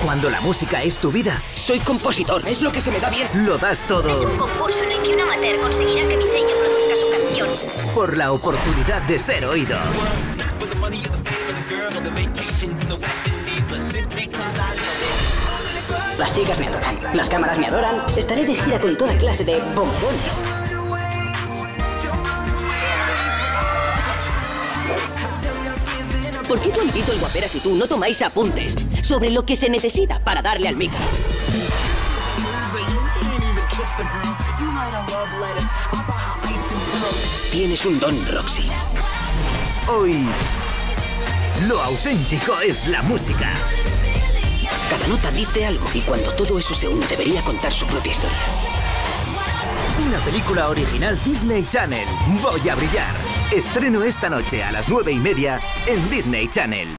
Cuando la música es tu vida, Soy compositor, es lo que se me da bien. lo das todo Es un concurso en el que un amateur conseguirá que mi sello produzca su canción. por la oportunidad de ser oído. Las chicas me adoran, las cámaras me adoran. Estaré de gira con toda clase de bombones. ¿Por qué tu amiguito el Guaperas y tú no tomáis apuntes sobre lo que se necesita para darle al micro? Tienes un don, Roxy. Hoy, lo auténtico es la música. Cada nota dice algo y cuando todo eso se une debería contar su propia historia. Una película original Disney Channel. Voy a brillar. Estreno esta noche a las 9:30 en Disney Channel.